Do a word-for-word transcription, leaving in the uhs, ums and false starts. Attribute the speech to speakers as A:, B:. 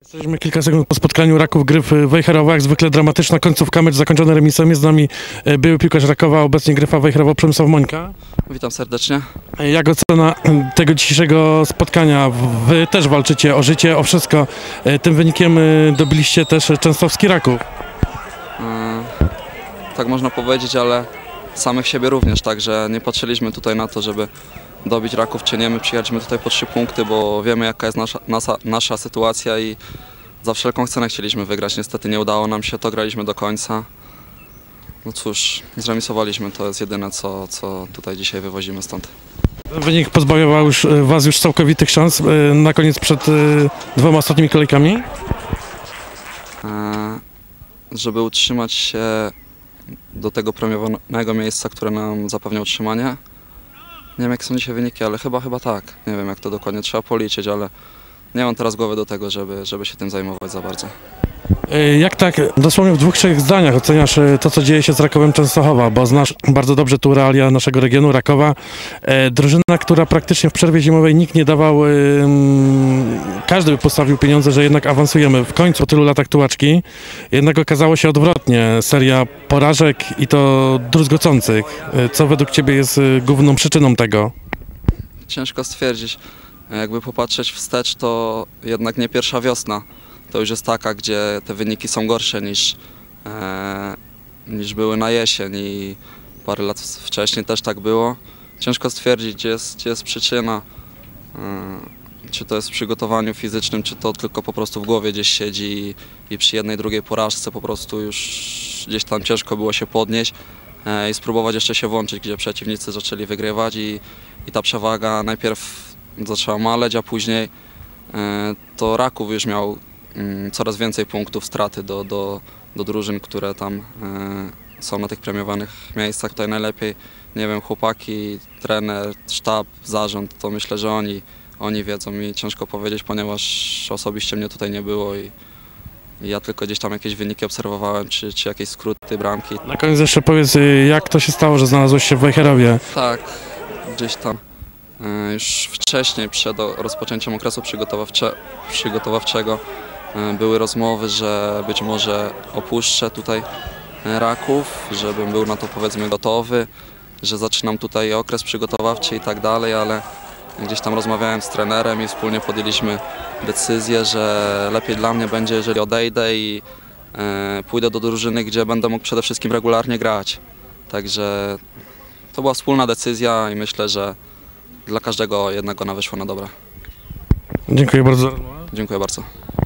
A: Jesteśmy kilka sekund po spotkaniu Raków Gryf Wejherowo, jak zwykle dramatyczna końcówka, mecz zakończony remisem. Jest z nami były piłkarz Rakowa, obecnie Gryfa Wejherowo, Przemysław Mońka.
B: Witam serdecznie.
A: Jak ocena tego dzisiejszego spotkania? Wy też walczycie o życie, o wszystko. Tym wynikiem dobiliście też częstochowski Raków.
B: Yy, tak można powiedzieć, ale samych siebie również, także nie patrzyliśmy tutaj na to, żeby dobić Raków czy nie. My przyjechaliśmy tutaj po trzy punkty, bo wiemy, jaka jest nasza, nasza, nasza sytuacja i za wszelką cenę chcieliśmy wygrać. Niestety nie udało nam się, to graliśmy do końca. No cóż, zremisowaliśmy, to jest jedyne, co, co tutaj dzisiaj wywozimy stąd.
A: Wynik pozbawiał już, was już całkowitych szans na koniec przed dwoma ostatnimi kolejkami?
B: Yy, żeby utrzymać się do tego premiowanego miejsca, które nam zapewnia utrzymanie. Nie wiem, jak są dzisiaj wyniki, ale chyba, chyba tak. Nie wiem, jak to dokładnie trzeba policzyć, ale nie mam teraz głowy do tego, żeby, żeby się tym zajmować za bardzo.
A: Jak tak dosłownie w dwóch, trzech zdaniach oceniasz to, co dzieje się z Rakowem Częstochowa, bo znasz bardzo dobrze tu realia naszego regionu, Rakowa. Drużyna, która praktycznie w przerwie zimowej nikt nie dawał, każdy by postawił pieniądze, że jednak awansujemy. W końcu po tylu latach tułaczki jednak okazało się odwrotnie. Seria porażek i to druzgocących. Co według Ciebie jest główną przyczyną tego?
B: Ciężko stwierdzić. Jakby popatrzeć wstecz, to jednak nie pierwsza wiosna. To już jest taka, gdzie te wyniki są gorsze niż, e, niż były na jesień i parę lat wcześniej też tak było. Ciężko stwierdzić, gdzie jest, gdzie jest przyczyna. E, czy to jest w przygotowaniu fizycznym, czy to tylko po prostu w głowie gdzieś siedzi i, i przy jednej, drugiej porażce po prostu już gdzieś tam ciężko było się podnieść e, i spróbować jeszcze się włączyć, gdzie przeciwnicy zaczęli wygrywać i, i ta przewaga najpierw zaczęła maleć, a później e, to Raków już miał coraz więcej punktów straty do, do, do drużyn, które tam e, są na tych premiowanych miejscach. Tutaj najlepiej, nie wiem, chłopaki, trener, sztab, zarząd, to myślę, że oni, oni wiedzą. Mi ciężko powiedzieć, ponieważ osobiście mnie tutaj nie było i, i ja tylko gdzieś tam jakieś wyniki obserwowałem, czy, czy jakieś skróty, bramki.
A: Na koniec jeszcze powiedz, jak to się stało, że znalazłeś się w Wejherowie?
B: Tak, gdzieś tam e, już wcześniej, przed rozpoczęciem okresu przygotowawcze, przygotowawczego, były rozmowy, że być może opuszczę tutaj Raków, żebym był na to, powiedzmy, gotowy, że zaczynam tutaj okres przygotowawczy i tak dalej, ale gdzieś tam rozmawiałem z trenerem i wspólnie podjęliśmy decyzję, że lepiej dla mnie będzie, jeżeli odejdę i e, pójdę do drużyny, gdzie będę mógł przede wszystkim regularnie grać. Także to była wspólna decyzja i myślę, że dla każdego jednak ona wyszła na dobre.
A: Dziękuję bardzo.
B: Dziękuję bardzo.